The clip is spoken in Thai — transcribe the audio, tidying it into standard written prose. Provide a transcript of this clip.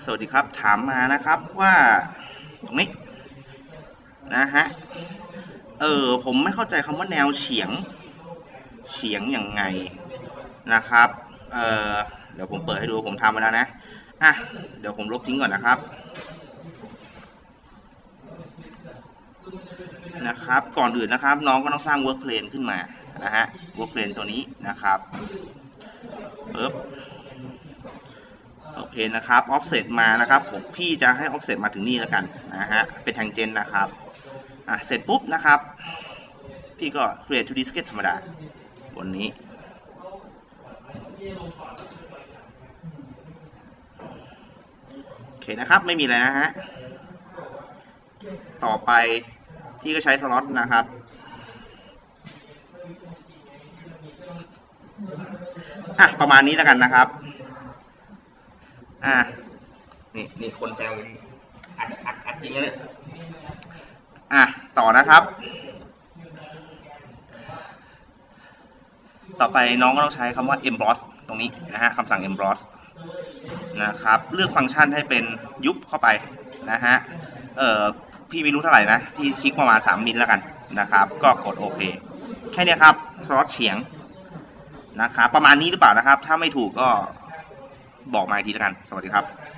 สวัสดีครับถามมานะครับว่าตรงนี้นะฮะผมไม่เข้าใจคำว่าแนวเฉียงยังไงนะครับเเดี๋ยวผมเปิดให้ดูผมทำมาแล้วนะเดี๋ยวผมลบทิ้งก่อนนะครับก่อนอื่นนะครับน้องก็ต้องสร้าง work plane ขึ้นมานะฮะ work plane ตัวนี้นะครับโอเคนะครับ offset มานะครับพี่จะให้ offset มาถึงนี่แล้วกันนะฮะเป็นทางเจนนะครับเสร็จปุ๊บนะครับพี่ก็ create 2D sketch ธรรมดาบนนี้โอเคนะครับไม่มีอะไรนะฮะต่อไปพี่ก็ใช้สล็อตนะครับประมาณนี้แล้วกันนะครับนี่คนแซวนี่อัดจริงเลยต่อนะครับต่อไปน้องก็ต้องใช้คำว่า emboss ตรงนี้นะฮะคำสั่ง emboss นะครับเลือกฟังก์ชันให้เป็นยุบเข้าไปนะฮะพี่ไม่รู้เท่าไหร่นะพี่คลิกประมาณ3 มิลแล้วกันนะครับก็กดโอเคแค่นี้ครับสล็อตเฉียงนะครับประมาณนี้หรือเปล่านะครับถ้าไม่ถูกก็บอกมาอีกทีแล้วกันสวัสดีครับ